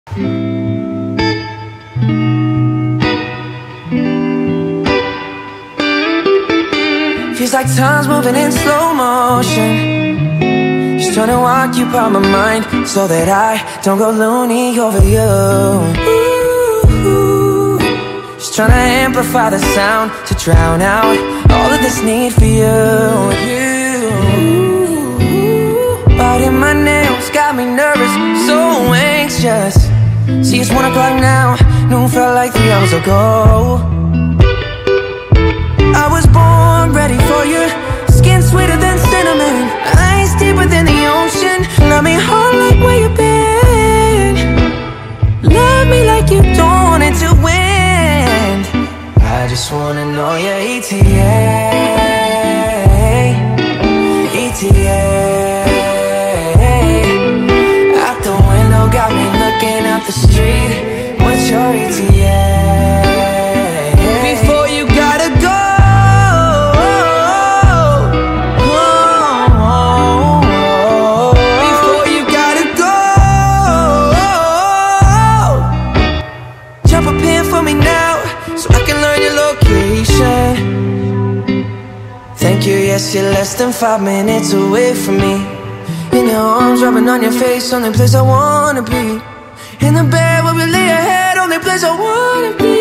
Feels like time's moving in slow motion, just trying to occupy my mind so that I don't go loony over you. Ooh, just trying to amplify the sound to drown out all of this need for you. Biting my nails got me nervous, so anxious. See, it's 1 o'clock now, noon felt like 3 hours ago. I was born ready for you, skin sweeter than cinnamon, eyes deeper than the ocean. Love me hard like where you been, love me like you don't want it to win. I just wanna know your ETA, ETA. Out the window got me looking out the street. What's your ETA? Before you gotta go, thank you, yes, you're less than 5 minutes away from me. In your arms, rubbing on your face, only place I wanna be. In the bed where we lay our head, only place I wanna be.